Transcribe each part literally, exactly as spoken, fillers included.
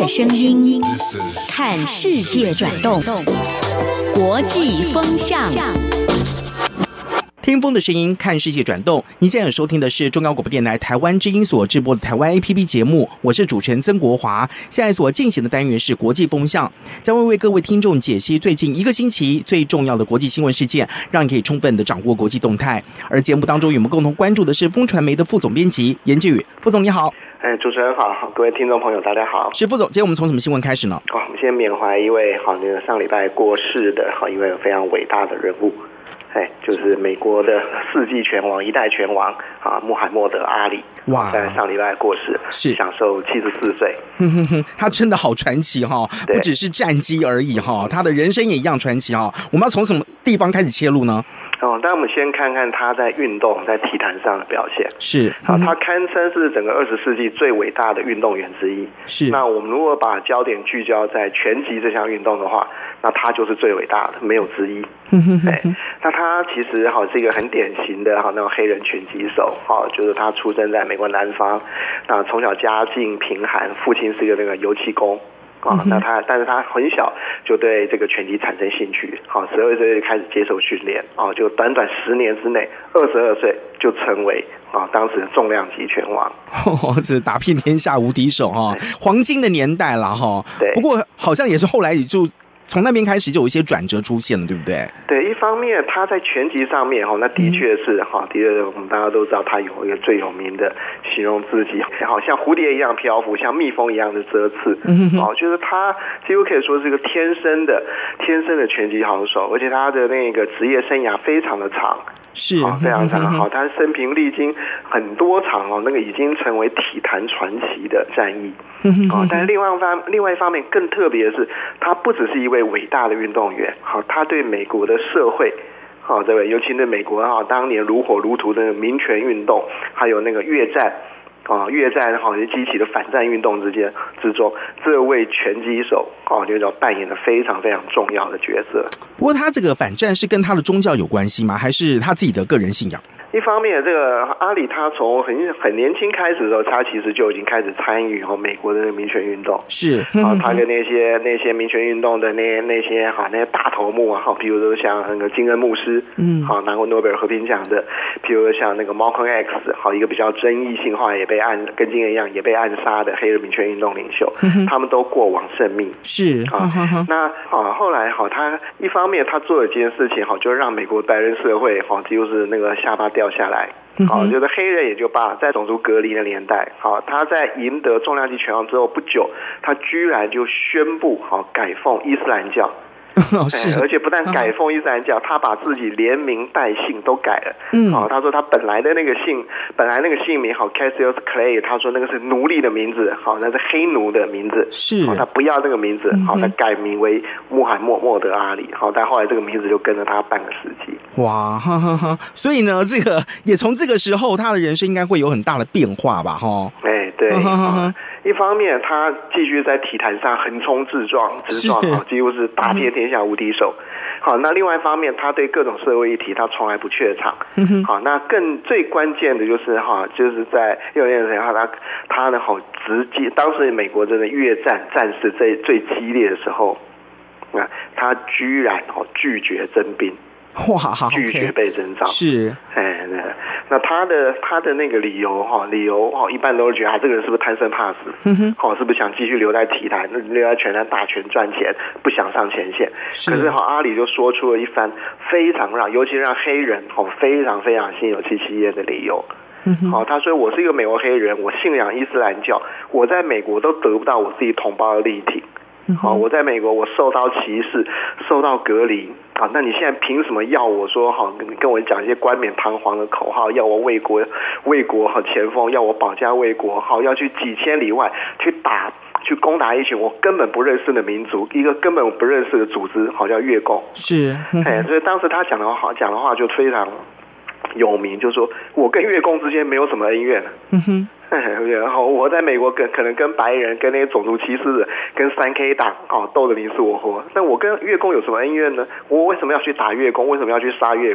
的声音，看世界转动，国际风向。 听风的声音，看世界转动。您现在收听的是中央广播电台台湾之音所直播的台湾 A P P 节目，我是主持人曾国华。现在所进行的单元是国际风向，将会为各位听众解析最近一个星期最重要的国际新闻事件，让你可以充分的掌握国际动态。而节目当中，与我们共同关注的是风传媒的副总编辑严志宇。副总你好。 哎，主持人好，各位听众朋友大家好。 是副总，今天我们从什么新闻开始呢？ 哦，我们先缅怀一位好，那个上礼拜过世的好一位非常伟大的人物。哎，就是美国的世纪拳王、一代拳王啊，穆罕默德·阿里，哇，在上礼拜过世， 是享受七十四岁。 哼哼哼，他真的好传奇哈，不只是战绩而已哈，他的人生也一样传奇哈。我们要从什么地方开始切入呢？ 哦，那我们先看看他在运动、在体坛上的表现。 是， 好，他堪称是整个二十世纪最伟大的运动员之一。 是， 那我们如果把焦点聚焦在拳击这项运动的话，那他就是最伟大的，没有之一。哎，那他其实好是一个很典型的哈那种黑人拳击手，哈，就是他出生在美国南方，那从小家境贫寒，父亲是一个那个油漆工。啊，那他，但是他很小就对这个拳击产生兴趣，好，十二岁就开始接受训练，啊，就短短十年之内，二十二岁就成为啊当时的重量级拳王， 哦，这打遍天下无敌手哈，黄金的年代了哈。对，不过好像也是后来也就。从那边开始就有一些转折出现了，对不对？ 对，一方面他在拳击上面哈，那的确是哈，的确我们大家都知道他有一个最有名的形容自己，好像蝴蝶一样漂浮，像蜜蜂一样的折刺，哦，就是他几乎可以说是一个天生的天生的拳击好手，而且他的那个职业生涯非常的长。 是， 非常非常好。他生平历经很多场哦，那个已经成为体坛传奇的战役。哦，但是另外一方另外一方面更特别的是，他不只是一位伟大的运动员，好，他对美国的社会。好，对，尤其对美国哈当年如火如荼的民权运动，还有那个越战。啊，越战好像激起的反战运动之间之中，这位拳击手啊，就要扮演了非常非常重要的角色。 不过他这个反战是跟他的宗教有关系吗？还是他自己的个人信仰？ 一方面，这个阿里他从很很年轻开始的时候，他其实就已经开始参与哦美国的民权运动。是啊，他跟那些那些民权运动的那那些哈那些大头目啊，哈，比如说像那个金恩牧师，嗯，好拿过诺贝尔和平奖的，比如像那个 Malcolm X， 好一个比较争议性化也被暗跟金恩一样也被暗杀的黑人民权运动领袖，嗯、他们都过往甚密。是啊，那啊后来好，他一方面他做了这件事情，好就让美国白人社会好几乎是那个下巴掉下来。好，就是黑人也就罢，在种族隔离的年代，好，他在赢得重量级拳王之后不久，他居然就宣布好改奉伊斯兰教。哦、是，而且不但改奉伊斯兰教，他把自己连名带姓都改了。嗯，好、哦，他说他本来的那个姓，本来那个姓名好 Cassius Clay， 他说那个是奴隶的名字，好，那是黑奴的名字。是，好，他不要这个名字，好，他改名为穆罕默默德阿里。好，但后来这个名字就跟着他半个世纪。 哇，哈哈哈！所以呢，这个也从这个时候，他的人生应该会有很大的变化吧？哈。 哎，对。哈哈哈。一方面，他继续在体坛上横冲直撞，直撞啊，几乎是打遍天下无敌手。好，那另外一方面，他对各种社会议题，他从来不怯场。好，那更最关键的就是哈，就是在六年前，他他呢好直接，当时美国真的越战战事最最激烈的时候，啊，他居然哦拒绝征兵。哇，拒绝被征召。是，哎，那那他的他的那个理由哈，理由哈，一般都是觉得啊，这个人是不是贪生怕死？嗯哼，好，是不是想继续留在体坛，留在拳坛打拳赚钱，不想上前线？是可是哈，阿里就说出了一番非常让，尤其让黑人哦非常非常心有戚戚焉的理由。好，他说我是一个美国黑人，我信仰伊斯兰教，我在美国都得不到我自己同胞的力挺。好，我在美国，我受到歧视，受到隔离。啊，那你现在凭什么要我说好，跟跟我讲一些冠冕堂皇的口号，要我为国为国和前锋，要我保家卫国，好，要去几千里外去打去攻打一群我根本不认识的民族，一个根本不认识的组织，好叫越共。是，哎，所以当时他讲的话讲的话就非常有名，就是说我跟越共之间没有什么恩怨。嗯哼。然后我在美国跟可能跟白人、跟那些种族歧视的、跟三 K 党哦斗得你死我活，那我跟越共有什么恩怨呢？我为什么要去打越共？为什么要去杀越共？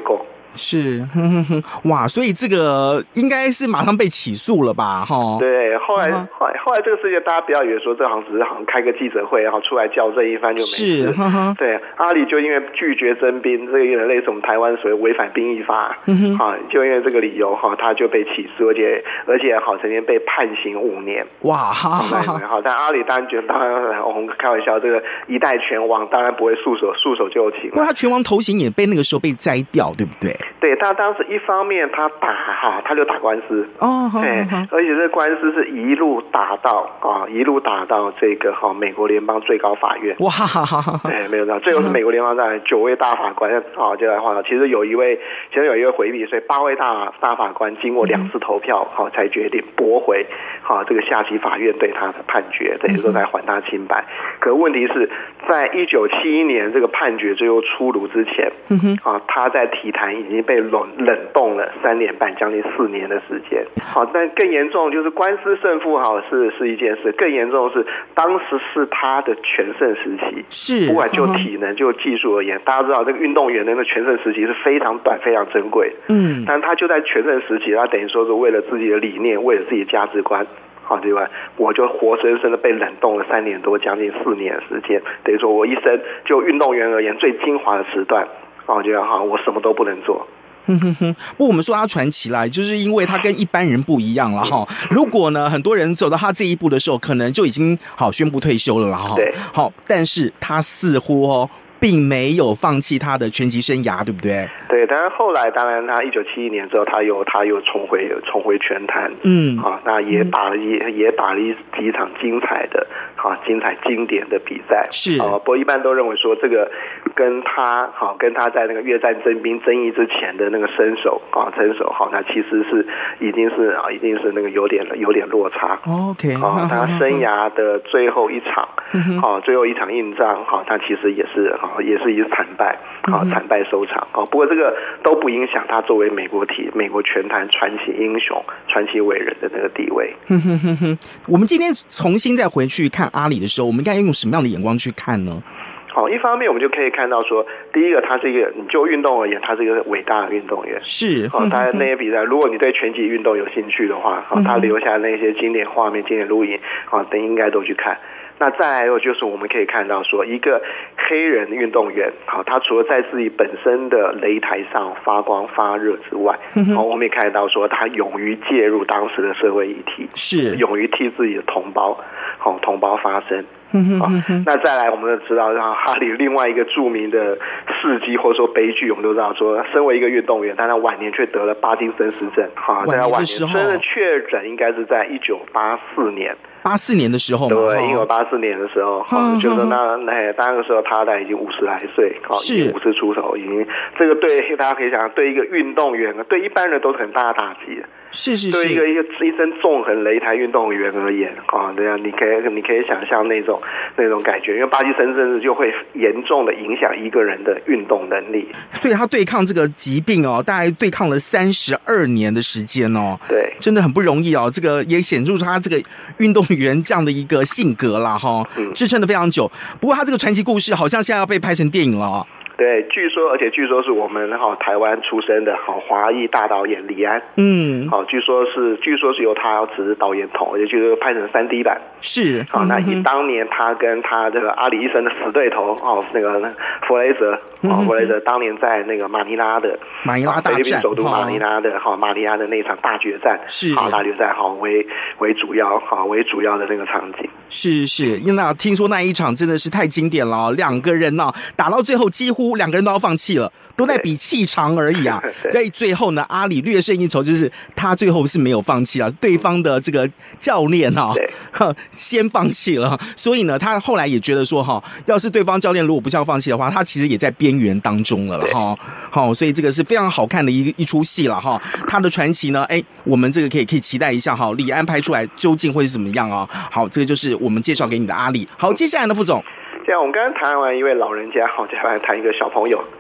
是，哼哼哼，哇，所以这个应该是马上被起诉了吧？哈， 对，后来、 嗯、 后来后来这个事件，大家不要以为说这好像只是好像开个记者会，然后出来校正一番就没事。 是，呵呵对，阿里就因为拒绝征兵，这个有点类似我们台湾所谓违反兵役法，嗯哈，就因为这个理由哈，他就被起诉，而且而且好曾经被判刑五年。 哇，哈哈哈。 好，但阿里当然觉得，当然我们开玩笑，这个一代拳王当然不会束手束手就擒。 不过他拳王头衔也被那个时候被摘掉，对不对？ 对，他当时一方面他打哈，他就打官司哦， 对，而且这个官司是一路打到啊，一路打到这个哈美国联邦最高法院。 哇，哈哈， 对，没有错，最后是美国联邦在九位大法官啊，就来话，其实有一位，其实有一位回避，所以八位大大法官经过两次投票，好才决定驳回好这个下级法院对他的判决，等于说才还他清白。可问题是在一九七一年这个判决最后出炉之前，啊，他在体坛已经被冷冷冻了三年半，将近四年的时间。好，但更严重就是官司胜负好是是一件事，更严重的是当时是他的全盛时期， 是不管就体能就技术而言，大家知道这个运动员的那个全盛时期是非常短、非常珍贵。嗯，但他就在全盛时期，他等于说是为了自己的理念，为了自己的价值观。好，对吧？我就活生生的被冷冻了三年多，将近四年的时间。等于说我一生就运动员而言最精华的时段，我觉得哈，我什么都不能做。 哼哼哼，不过我们说他传奇啦，就是因为他跟一般人不一样了哈。如果呢，很多人走到他这一步的时候，可能就已经好宣布退休了啦哈。 对， 好，但是他似乎哦，并没有放弃他的拳击生涯，对不对？ 对，但是后来，当然他一九七一年之后，他又他又重回重回拳坛，嗯，啊，那也打了也也打了一几场精彩的，好、啊、精彩经典的比赛， 是啊，不过一般都认为说这个跟他好、啊、跟他在那个越战征兵争议之前的那个身手啊身手好、啊，那其实是已经是啊已经是那个有点有点落差。 OK， 啊，他生涯的最后一场，好、啊、最后一场硬仗，好、啊，他其实也是好、啊、也是一次惨败，好、啊、惨败收场。啊，不过这个都不影响他作为美国体美国拳坛传奇英雄、传奇伟人的那个地位。 哼哼哼哼，我们今天重新再回去看阿里的时候，我们应该用什么样的眼光去看呢？ 好，一方面我们就可以看到说，第一个，他是一个，你就运动而言，他是一个伟大的运动员。 是， 好，他那些比赛，如果你对拳击运动有兴趣的话，好，他留下那些经典画面、经典录影，好，等应该都去看。那再来有就是我们可以看到说，一个黑人运动员，好，他除了在自己本身的擂台上发光发热之外，好，我们也看到说他勇于介入当时的社会议题， 是勇于替自己的同胞，好，同胞发声。啊，那再来，我们就知道，让哈里另外一个著名的事迹或者说悲剧，我们都知道说，身为一个运动员，但他晚年却得了帕金森氏症。哈，在他晚年真的确诊应该是在一九八四年。 八四年的时候， 对，一九八四年的时候，哈，就是那那那个时候他大概已经五十来岁，好，已经五十出头，已经这个对大家可以想，对一个运动员，对一般人都是很大的打击。 是是是， 对一个一个一身纵横擂台运动员而言啊，对啊，你可以你可以想象那种那种感觉，因为帕金森症就会严重的影响一个人的运动能力。 所以他对抗这个疾病哦，大概对抗了三十二年的时间哦， 对， 真的很不容易哦。这个也显出他这个运动员这样的一个性格啦，哈、嗯，支撑的非常久。不过他这个传奇故事好像现在要被拍成电影了哦。 对，据说，而且据说是我们哈台湾出生的好华裔大导演李安，嗯，好，据说是据说是由他要指导演统，而且据说拍成三 D 版， 是， 好，那以当年他跟他这个阿里医生的死对头哦，那个弗雷泽，哦，弗雷泽当年在那个马尼拉的马尼拉大战， 菲律宾首都马尼拉的哈马尼拉的那场大决战， 是， 好大决战，好为为主要，好为主要的那个场景。 是是，那听说那一场真的是太经典了，两个人呢、啊、打到最后几乎两个人都要放弃了，都在比气长而已啊。所以最后呢，阿里略胜一筹，就是他最后是没有放弃啊，对方的这个教练啊，先放弃了，所以呢，他后来也觉得说哈，要是对方教练如果不想放弃的话，他其实也在边缘当中了哈。好，所以这个是非常好看的一一出戏了哈。他的传奇呢，哎，我们这个可以可以期待一下哈，李安拍出来究竟会是怎么样啊？好，这个就是我们介绍给你的阿里。好，接下来呢，副总， 这样我们刚刚谈完一位老人家，好，接下来谈一个小朋友。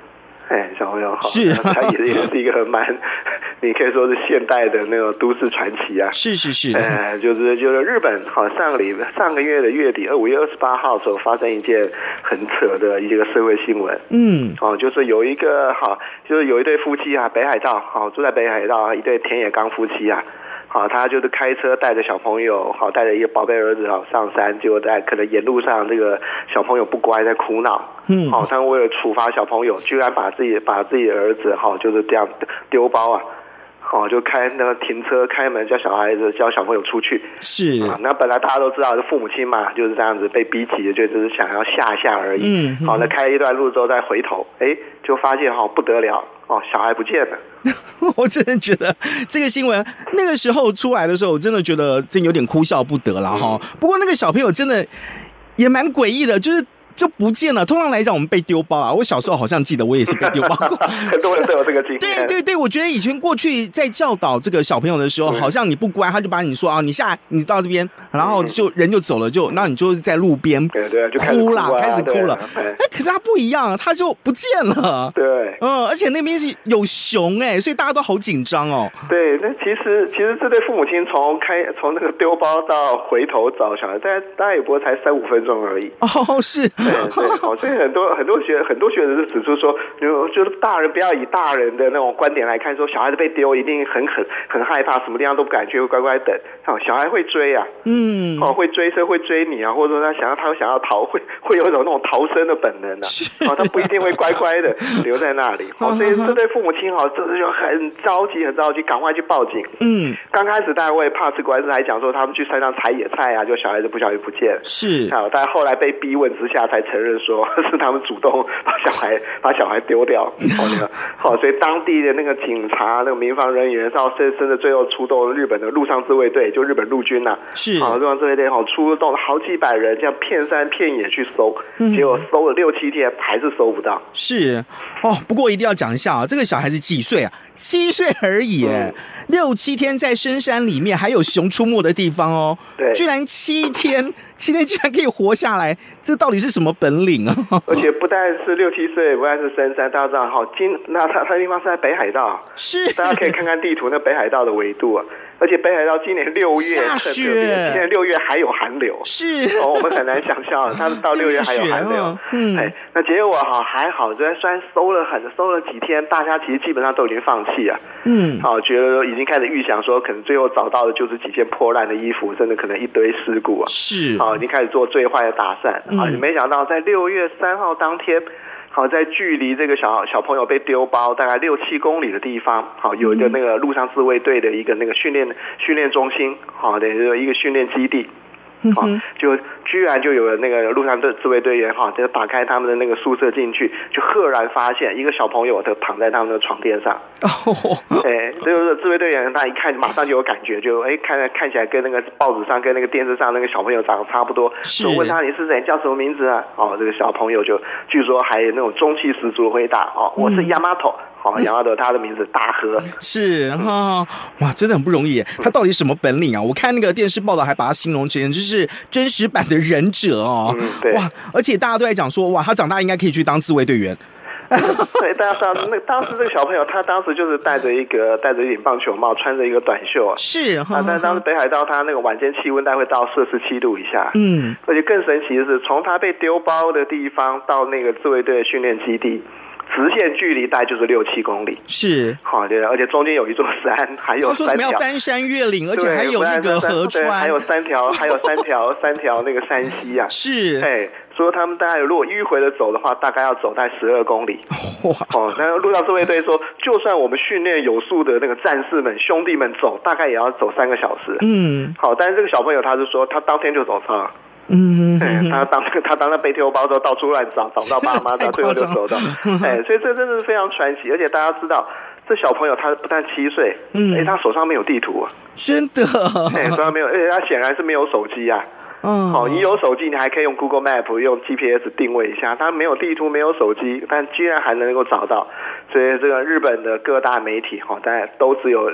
哎，小朋友好， 是， 他也也是一个蛮，你可以说是现代的那种都市传奇啊。 是是是， 哎，就是就是日本，好，上个礼上个月的月底，五月二十八号的时候发生一件很扯的一个社会新闻。嗯，哦，就是有一个好，就是有一对夫妻啊，北海道，好，住在北海道一对田野刚夫妻啊。好，他就是开车带着小朋友，好，带着一个宝贝儿子啊上山，结果在可能沿路上这个小朋友不乖，在哭闹。嗯，好，他为了处罚小朋友，居然把自己把自己的儿子，好，就是这样丢包啊。哦，就开那个停车开门叫小孩子叫小朋友出去， 是啊。那本来大家都知道，是父母亲嘛，就是这样子被逼急的，就只是想要吓一下而已。嗯，好，那开一段路之后再回头，哎，就发现哈、哦、不得了哦，小孩不见了。 我真的觉得这个新闻那个时候出来的时候，我真的觉得真有点哭笑不得了哈、嗯。不过那个小朋友真的也蛮诡异的，就是。就不见了。通常来讲，我们被丢包啊，我小时候好像记得我也是被丢包过， 很多人都有这个经验。 对对对，我觉得以前过去在教导这个小朋友的时候，好像你不乖，他就把你说啊，你下你到这边，然后就人就走了，就那你就在路边对对就哭啦，开始哭了。 哎， 可是他不一样，他就不见了。 对， 嗯，而且那边是有熊哎，所以大家都好紧张哦。 对，那其实其实这对父母亲从开从那个丢包到回头找小孩，大概大概也不过才三五分钟而已。 哦，是， 对对，好，所以很多很多学很多学者就指出说，就是大人不要以大人的那种观点来看，说小孩子被丢一定很很很害怕，什么地方都不敢去，会乖乖等。好，小孩会追啊，嗯，哦，会追车，会追你啊，或者说他想要他想要逃，会会有一种那种逃生的本能啊，哦，他不一定会乖乖的留在那里。好，所以这对父母亲好，这就很着急，很着急，赶快去报警。嗯，刚开始大家为怕吃官司，还讲说他们去山上采野菜啊，就小孩子不小心不见了。 是， 好，但后来被逼问之下才承认说是他们主动把小孩把小孩丢掉。好，那个好，所以当地的那个警察、那个民防人员，到甚甚至最后出动日本的陆上自卫队，就日本陆军呐、啊， 是， 好，陆上自卫队好出动了好几百人，这样遍山遍野去搜，嗯、结果搜了六七天还是搜不到。 是，哦，不过一定要讲一下啊，这个小孩子几岁啊？七岁而已，嗯，六七天在深山里面，还有熊出没的地方哦， 对， 居然七天，七天居然可以活下来，这到底是什么本领啊？ 而且不但是六七岁，不但是深山，大家知道哈，今那他他地方是在北海道， 是， 大家可以看看地图，那北海道的纬度啊。而且北海道今年六月下雪， 今年六月还有寒流， 是哦，我们很难想象，他到六月还有寒流。嗯，哎，那结果哈还好，虽然虽然搜了很搜了几天，大家其实基本上都已经放弃了。嗯，好，觉得已经开始预想说，可能最后找到的就是几件破烂的衣服，甚至可能一堆尸骨啊。 是， 好，已经开始做最坏的打算。啊，嗯，没想到在六月三号当天。好，在距离这个小小朋友被丢包大概六七公里的地方，好，有一个那个陆上自卫队的一个那个训练训练中心，好，等于一个训练基地。好，就居然就有了那个陆上的自卫队员哈，就打开他们的那个宿舍进去，就赫然发现一个小朋友他躺在他们的床垫上。哦，哎，这个自卫队员他一看马上就有感觉，就哎看看起来跟那个报纸上跟那个电视上那个小朋友长得差不多，就问他你是谁，叫什么名字啊？哦，这个小朋友就据说还有那种中气十足的回答，哦，我是亚麻头。好，然后他的名字大和是哈、哦，哇，真的很不容易。他到底什么本领啊？我看那个电视报道还把他形容成就是真实版的忍者哦。嗯，对。哇，而且大家都在讲说，哇，他长大应该可以去当自卫队员。 对，大家知道那当时这个小朋友，他当时就是戴着一个戴着一顶棒球帽，穿着一个短袖啊。 是啊， 但当时北海道他那个晚间气温大概会到摄氏七度以下。嗯，而且更神奇的是，从他被丢包的地方到那个自卫队的训练基地。直线距离大概就是六七公里， 是好，对，而且中间有一座山，还有三条。他说什么要翻山越岭，而且还有那个河川， 还有三条，还有三条三条那个山溪啊。 是， 哎，说他们大概如果迂回的走的话，大概要走在十二公里。哇，哦，那陆上自卫队说，就算我们训练有素的那个战士们、兄弟们走，大概也要走三个小时。嗯，好，但是这个小朋友他是说，他当天就走上了。嗯，他当他当他被丢包之后到处乱找，找不到爸妈，到最后就走到，哎，所以这真的是非常传奇，而且大家知道，这小朋友他不但七岁，嗯，哎，他手上没有地图啊， 真的， 哎，手上没有，而且他显然是没有手机啊。嗯，好，你有手机，你还可以用 Google Map 用 G P S 定位一下。他没有地图，没有手机，但居然还能够找到，所以这个日本的各大媒体哈，大家都只有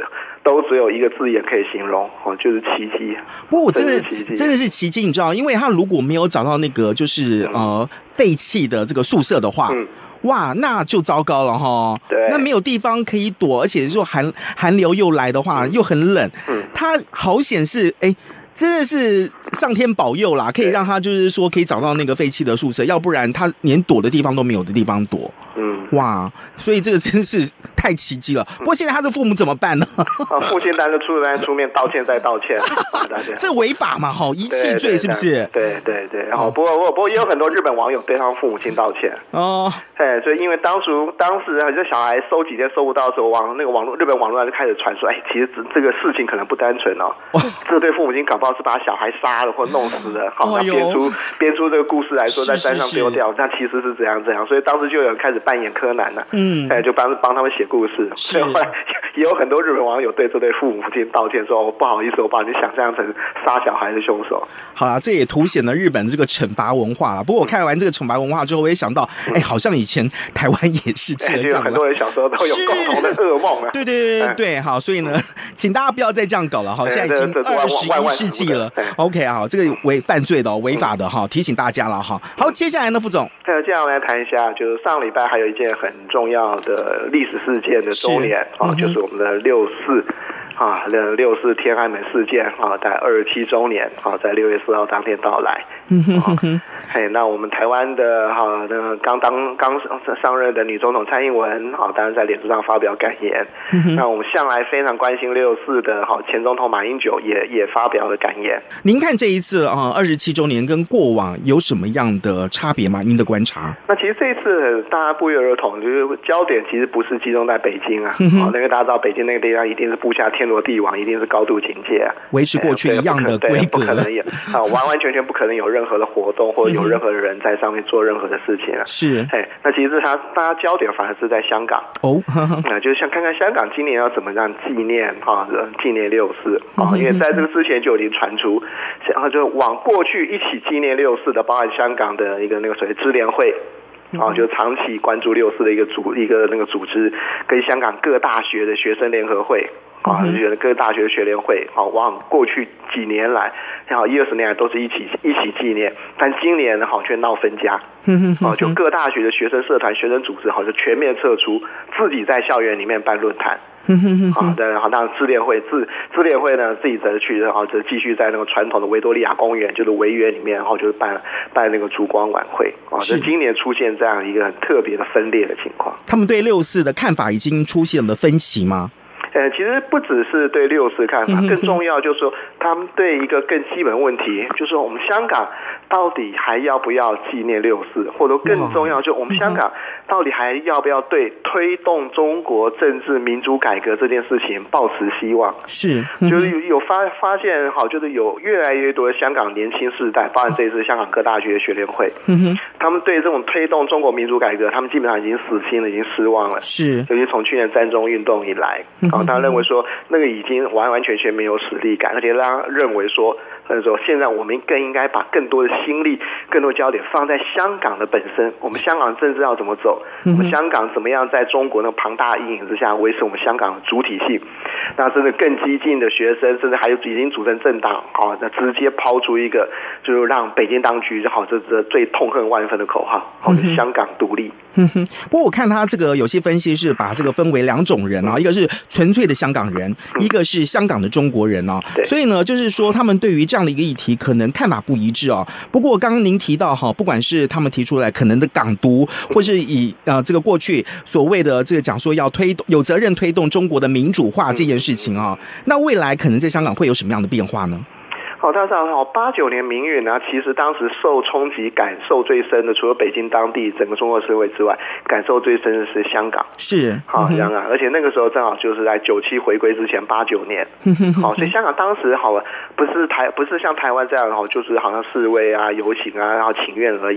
都只有一个字眼可以形容，哦，就是奇迹。 不过我真的真的是奇迹，你知道，因为他如果没有找到那个就是呃废弃的这个宿舍的话。嗯哇，那就糟糕了哈！ 对， 那没有地方可以躲，而且就寒寒流又来的话，又很冷。嗯，他好险是哎。真的是上天保佑啦，可以让他就是说可以找到那个废弃的宿舍，要不然他连躲的地方都没有的地方躲。嗯，哇，所以这个真是太奇迹了。不过现在他的父母怎么办呢？ 啊，父亲当然出来出面道歉再道歉， 这违法嘛？哈，遗弃罪是不是？ 对对对。然后不过不过也有很多日本网友对他父母亲道歉。哦，哎，所以因为当初当时这小孩收几天收不到的时候，网那个网络日本网络上就开始传说，哎，其实这个事情可能不单纯哦，这对父母亲搞不好是把小孩杀了或弄死了，好，那编出编出这个故事来说，在山上丢掉，那其实是怎样怎样，所以当时就有人开始扮演柯南了，嗯，哎，就帮帮他们写故事，所以后来也有很多日本网友对这对父母亲道歉，说、哦、不好意思，我把你想象成杀小孩的凶手。 好啦，这也凸显了日本这个惩罚文化啦。不过我看完这个惩罚文化之后，我也想到，哎、嗯，好像以前台湾也是这样， 有很多人小时候都有共同的噩梦啊。 对对对对，好，所以呢，请大家不要再这样搞了，好，现在已经二十一世纪了。OK 啊，好，这个违犯罪的、违法的哈，提醒大家了哈。好，接下来呢，副总， 呃，接下来我们来谈一下，就是上礼拜还有一件很重要的历史事件的周年啊、嗯，就是我们的六四。啊，六四天安门事件啊，在二十七周年啊，在六月四号当天到来。嗯哼哼哼。嘿，那我们台湾的哈，那刚当刚上任的女总统蔡英文啊，当然在脸书上发表感言。嗯、那我们向来非常关心六四的哈前总统马英九也也发表了感言。 您看这一次啊，二十七周年跟过往有什么样的差别吗？您的观察？ 那其实这一次大家不约而同，就是焦点其实不是集中在北京啊，嗯、啊，因为大家知道北京那个地方一定是布下天罗地网，一定是高度警戒啊， 维持过去一样的规格， 不可能有啊，完完全全不可能有任何的活动或者有任何的人在上面做任何的事情啊。 是， 哎，那其实他大家焦点反而是在香港哦，那就是想看看香港今年要怎么样纪念哈，纪念六四啊，因为在这个之前就已经传出，然后就往过去一起纪念六四的，包含香港的一个那个所谓支联会。啊，就长期关注六四的一个组一个那个组织，跟香港各大学的学生联合会啊，就觉得各大学的学联会啊，往过去几年来，然后一二十年来都是一起一起纪念，但今年呢，好却闹分家，啊，就各大学的学生社团、学生组织，好就全面撤出，自己在校园里面办论坛。啊，对，然后让支联会自支联会呢自己则去，然后则继续在那个传统的维多利亚公园，就是维园里面，然后就是办办那个烛光晚会啊。这今年出现这样一个很特别的分裂的情况。 他们对六四的看法已经出现了分歧吗？ 呃，其实不只是对六四看法，更重要就是说，他们对一个更基本问题，就是说我们香港到底还要不要纪念六四，或者更重要，就是我们香港到底还要不要对推动中国政治民主改革这件事情抱持希望？ 是， 就是有有发发现，好，就是有越来越多的香港年轻世代，包含这一次香港各大学学联会，嗯、他们对这种推动中国民主改革，他们基本上已经死心了，已经失望了。 是， 尤其从去年占中运动以来，好、嗯，他认为说那个已经完完全全没有实力感，而且他认为说，或者说现在我们更应该把更多的心力、更多焦点放在香港的本身，我们香港政治要怎么走，我们香港怎么样在中国那庞大阴影之下维持我们香港的主体性。那甚至更激进的学生，甚至还有已经组成政党，好，那直接抛出一个就是让北京当局好，这这最痛恨万分的口号，好，就是香港独立。 嗯哼，不过我看他这个有些分析是把这个分为两种人啊，一个是纯粹的香港人，一个是香港的中国人啊。所以呢，就是说他们对于这样的一个议题，可能看法不一致啊。不过刚刚您提到哈，不管是他们提出来可能的港独，或是以呃这个过去所谓的这个讲说要推动有责任推动中国的民主化这件事情啊，那未来可能在香港会有什么样的变化呢？ 好，大家好，八九年民运呢，其实当时受冲击、感受最深的，除了北京当地整个中国社会之外，感受最深的是香港。 是， 好，香港，而且那个时候正好就是在九七回归之前八九年，好，所以香港当时好不是台，不是像台湾这样好，就是好像示威啊、游行啊，然后请愿而已。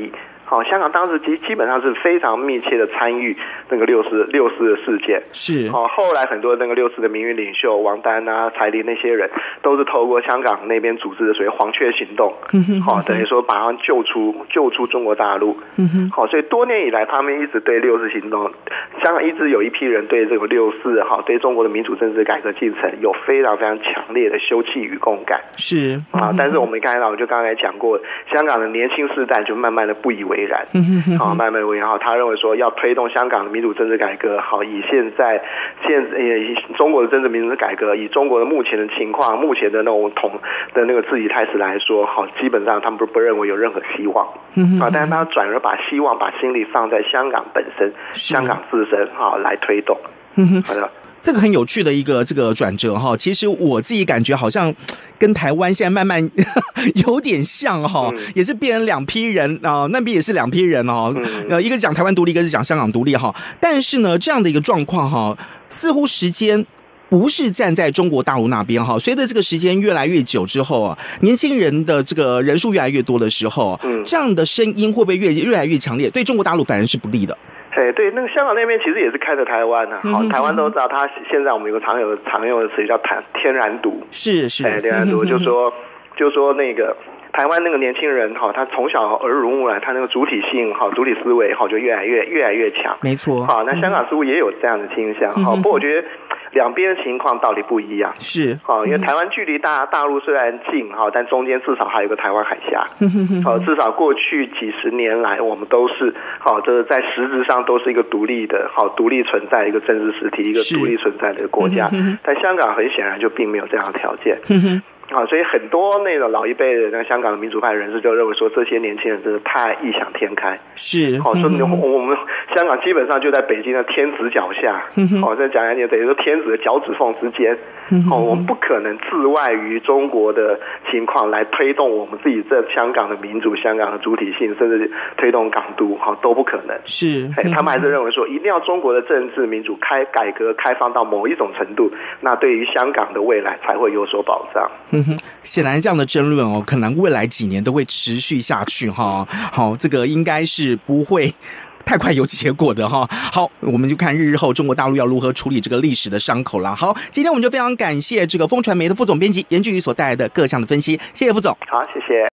好，香港当时基基本上是非常密切的参与那个六四六四的事件。 是。 好，后来很多那个六四的民运领袖王丹啊、柴玲那些人，都是透过香港那边组织的所谓黄雀行动，好，等于说把他们救出救出中国大陆。好，所以多年以来，他们一直对六四行动，香港一直有一批人对这个六四，好，对中国的民主政治改革进程有非常非常强烈的休戚与共感。 是啊，但是我们刚才我就刚才讲过，香港的年轻世代就慢慢的不以为然，啊，慢慢为然后他认为说要推动香港的民主政治改革，好，以现在现以中国的政治民主改革，以中国的目前的情况、目前的那种统的那个治理态势来说，好，基本上他们不不认为有任何希望，啊，但是他转而把希望、把心力放在香港本身、香港自身，好来推动，好的。 这个很有趣的一个这个转折哈，其实我自己感觉好像跟台湾现在慢慢有点像哈，嗯、也是变成两批人啊、呃，那边也是两批人哦，呃、嗯，一个是讲台湾独立，一个是讲香港独立哈。但是呢，这样的一个状况哈，似乎时间不是站在中国大陆那边哈。随着这个时间越来越久之后啊，年轻人的这个人数越来越多的时候，嗯，这样的声音会不会越越来越强烈？对中国大陆反而是不利的。 对对，那个香港那边其实也是开着台湾啊，好，台湾都知道，它现在我们有个常有的常用的词叫“天然独”， 是是， 哎，天然独，就说就说那个台湾那个年轻人哈，他从小耳濡目染，他那个主体性哈、主体思维哈，就越来越越来越强， 没错。 好，那香港似乎也有这样的倾向，好，不过我觉得两边的情况道理不一样， 是， 好，因为台湾距离大大陆虽然近哈，但中间至少还有个台湾海峡，好，至少过去几十年来，我们都是好，这在实质上都是一个独立的、好独立存在的一个政治实体，一个独立存在的一个国家，但香港很显然就并没有这样的条件。啊，所以很多那种老一辈的那个香港的民主派人士就认为说，这些年轻人真的太异想天开。 是， 好、哦，说我们香港基本上就在北京的天子脚下，哦，这讲来你等于说天子的脚趾缝之间，哦，我们不可能自外于中国的情况来推动我们自己这香港的民主、香港的主体性，甚至推动港独，哈、哦，都不可能。 是， 哎，他们还是认为说，一定要中国的政治民主开改革开放到某一种程度，那对于香港的未来才会有所保障。 嗯哼，显然这样的争论哦，可能未来几年都会持续下去哈。好，这个应该是不会太快有结果的哈。好，我们就看日后中国大陆要如何处理这个历史的伤口了。好，今天我们就非常感谢这个风传媒的副总编辑严俊宇所带来的各项的分析，谢谢副总。 好，谢谢。